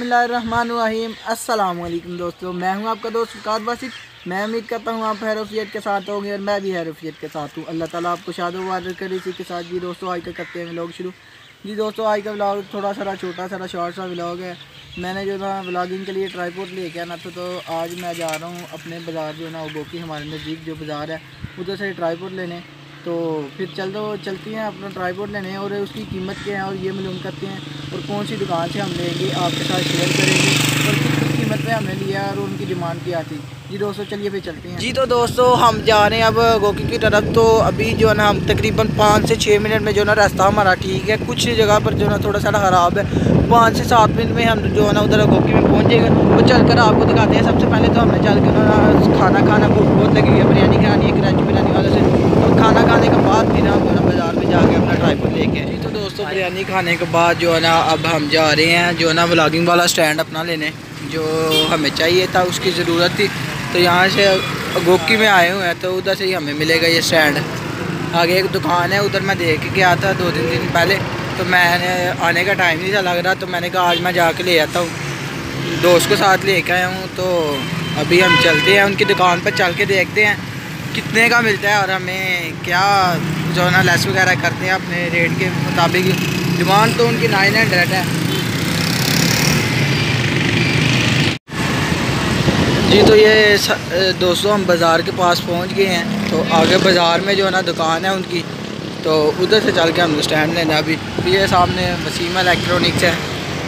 बिस्मिल्लाहिर्रहमानिर्रहीम। अस्सलाम वालेकुम दोस्तों, मैं हूं आपका दोस्त फ़ुरक़ान बासित। मैं उम्मीद करता हूं आप खैर-ओ-आफ़ियत के साथ होंगे और मैं भी खैर-ओ-आफ़ियत के साथ हूं। अल्लाह ताला आपको शाद-ओ-वारद करे। इसी के साथ जी दोस्तों आज का करते हैं व्लॉग शुरू। जी दोस्तों आज का व्लॉग थोड़ा सा छोटा सा शॉर्ट सा व्लॉग है। मैंने जो ना व्लॉगिंग के लिए ट्राइपॉड लेके आना था, तो आज मैं जा रहा हूँ अपने बाज़ार जो ना गोकी हमारे नज़दीक जो बाज़ार है उधर से ट्राइपॉड लेने। तो फिर चलती हैं अपना ट्राइपॉड लेने और उसकी कीमत क्या है और ये मालूम करते हैं और कौन सी दुकान से हम लेंगे आपके साथ शेयर करेंगे और कितनी कीमत पे हमने लिया और उनकी डिमांड क्या थी। जी दोस्तों चलिए फिर चलते हैं। जी तो दोस्तों हम जा रहे हैं अब गोकी की तरफ। तो अभी जो है ना हम तकरीबन 5 से 6 मिनट में जो ना रास्ता हमारा ठीक है, कुछ जगह पर जो ना थोड़ा सा ख़राब है। 5 से 7 मिनट में हम जो है ना उधर गोकी में पहुँच जाएगा। वो चलकर आपको दिखाते हैं। सबसे पहले तो हमने चल के ना खाना भूख बहुत लगी है, बिरयानी खानी है कराची बिरयानी वाले से। तो खाना खाने के बाद फिर हम बाज़ार में जाके अपना ट्राइपॉड लेके आए। तो दोस्तों बिरयानी खाने के बाद जो है ना अब हम जा रहे हैं जो है ना व्लॉगिंग वाला स्टैंड अपना लेने, जो हमें चाहिए था, उसकी ज़रूरत थी। तो यहाँ से गोकी में आए हुए हैं तो उधर से ही हमें मिलेगा ये स्टैंड। आगे एक दुकान है, उधर मैं देख के गया था 2-3 दिन पहले। तो मैंने आने का टाइम नहीं था लग रहा, तो मैंने कहा आज मैं जाके ले आता हूँ। दोस्त को साथ लेके आया हूँ। तो अभी हम चलते हैं उनकी दुकान पर, चल के देखते हैं कितने का मिलता है और हमें क्या जो है ना लेस वगैरह करते हैं अपने रेट के मुताबिक। डिमांड तो उनकी 900 है। जी तो ये दोस्तों हम बाज़ार के पास पहुंच गए हैं। तो आगे बाज़ार में जो है ना दुकान है उनकी, तो उधर से चल के हम स्टैंड लेना। अभी ये सामने वसीम इलेक्ट्रॉनिक्स है।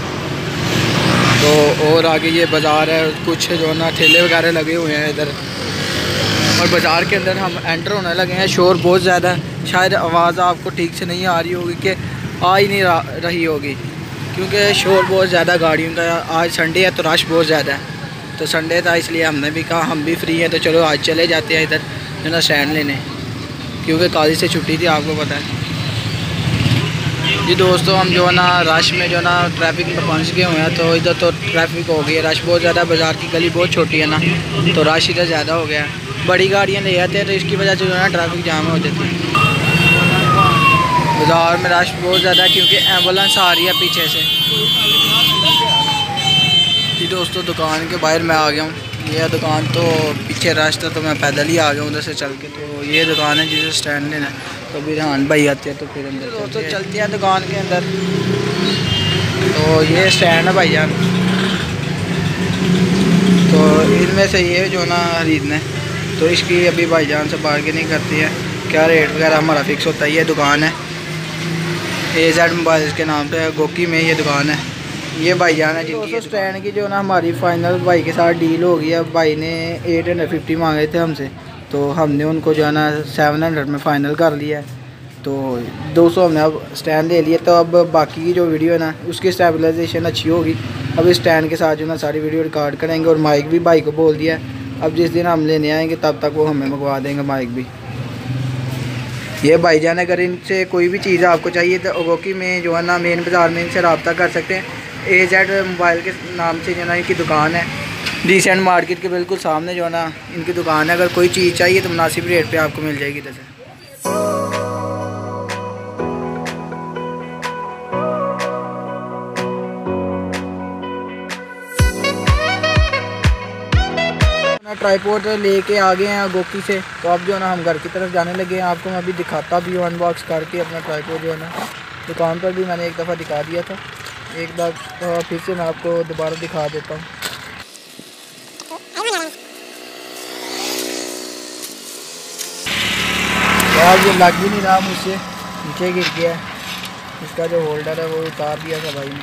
तो और आगे ये बाज़ार है, कुछ जो है ना ठेले वगैरह लगे हुए हैं इधर। और बाज़ार के अंदर हम एंटर होने लगे हैं। शोर बहुत ज़्यादा है, शायद आवाज़ आपको ठीक से नहीं आ रही होगी कि आ ही नहीं रही होगी, क्योंकि शोर बहुत ज़्यादा गाड़ियों का। आज संडे है तो रश बहुत ज़्यादा है। तो संडे था इसलिए हमने भी कहा हम भी फ्री हैं तो चलो आज चले जाते हैं इधर जो ना स्टैंड लेने, क्योंकि कॉलेज से छुट्टी थी, आपको पता है। जी दोस्तों हम जो है ना रश में जो ना ट्रैफिक में पहुंच गए हुए हैं। तो इधर तो ट्रैफिक हो गई है, रश बहुत ज़्यादा। बाज़ार की गली बहुत छोटी है ना, तो रश इधर ज़्यादा हो गया है। बड़ी गाड़ियाँ ले आते हैं तो इसकी वजह से जो है ना ट्रैफिक जाम हो जाती है। बाज़ार में रश बहुत ज़्यादा है क्योंकि एम्बुलेंस आ रही है पीछे से। जी दोस्तों दुकान के बाहर मैं आ गया हूँ। यह दुकान तो पीछे रश था तो मैं पैदल ही आ गया हूँ उधर से चल के। तो ये दुकान है जिसे स्टैंड लेना है। तो फिर हाँ भाई आते हैं तो फिर अंदर दोस्तों चलते हैं दुकान के अंदर। तो ये स्टैंड है भाईजान। तो इनमें से ये जो ना खरीदना है तो इसकी अभी भाईजान से बार्गेनिंग करती है, क्या रेट वगैरह हमारा फिक्स होता है। ये दुकान है AZ मोबाइल्स के नाम पे, गोकी में ये दुकान है। ये भाईजान है जिनकी स्टैंड की जो ना हमारी फ़ाइनल भाई के साथ डील हो गई है। भाई ने 850 मांगे थे हमसे, तो हमने उनको जो है ना 700 में फ़ाइनल कर लिया है। तो 200 हमने अब स्टैंड ले लिया। तो अब बाकी की जो वीडियो है ना उसकी स्टेबलाइजेशन अच्छी होगी। अब इस स्टैंड के साथ जो ना सारी वीडियो रिकॉर्ड करेंगे और माइक भी भाई को बोल दिया है। अब जिस दिन हम लेने आएंगे तब तक वो हमें मंगवा देंगे माइक भी। ये भाईजान अगर इनसे कोई भी चीज़ आपको चाहिए तो गोकी में जो है ना मेन बाज़ार में इनसे रब्ता कर सकते हैं। AZ मोबाइल के नाम से जो ना इनकी दुकान है। डिसेंट मार्केट के बिल्कुल सामने जो है ना इनकी दुकान है। अगर कोई चीज़ चाहिए तो मुनासिब रेट पे आपको मिल जाएगी इधर से। ट्राइपॉड लेके आ गए हैं गोकी से। तो अब जो है ना हम घर की तरफ जाने लगे हैं। आपको मैं अभी दिखाता भी हूँ अनबॉक्स करके अपना ट्राइपॉड जो है ना। दुकान पर भी मैंने एक दफ़ा दिखा दिया था, एक बार फिर से मैं आपको दोबारा दिखा देता हूँ। तो अब ये लग भी नहीं रहा, मुझसे नीचे गिर गया है। इसका जो होल्डर है वो उतार दिया था भाई ने।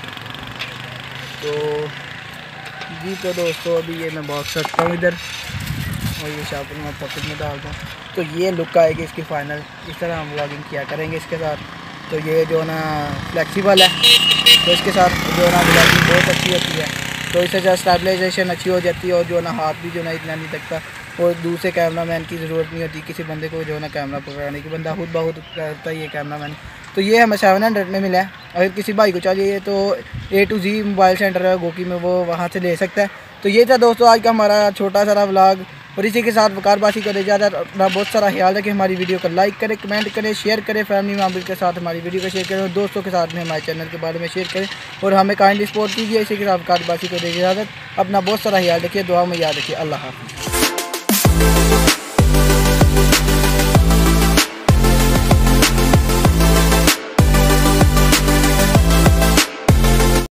तो जी तो दोस्तों अभी ये मैं बॉक्स रखता हूँ इधर और ये शापर मैं पॉकेट में डालता हूँ। तो ये लुक आएगी इसकी फ़ाइनल। इस तरह हम व्लॉगिंग किया करेंगे इसके साथ। तो ये जो ना फ्लेक्सिबल है तो इसके साथ जो ना व्लॉगिंग बहुत अच्छी होती है। तो इससे जो स्टेबलाइजेशन अच्छी हो जाती है और जो ना हाथ भी जो ना इतना नहीं लगता और दूसरे कैमरामैन की ज़रूरत नहीं होती किसी बंदे को जो ना कैमरा पकड़ाने की। बंदा खुद ब खुद करता ही है कैमरामैन। तो ये हमें 700 में मिला है। अगर किसी भाई को चाहिए तो A to Z mobile centre है गोकी में, वो वहाँ से ले सकता है। तो ये था दोस्तों आज का हमारा छोटा सा व्लॉग। और इसी के साथ वकारबासी को इजाज़त, अपना बहुत सारा ख्याल रखें। हमारी वीडियो को लाइक करें, कमेंट करें, शेयर करें, फैमिली मेम्बर के साथ हमारी वीडियो को शेयर करें और दोस्तों के साथ में हमारे चैनल के बारे में शेयर करें और हमें काइंडली सपोर्ट कीजिए। इसी के साथ वकारबासी को इजाज़त, अपना बहुत सारा ख्याल रखिए, दुआ में याद रखिए। अल्लाह हाफ़िज़।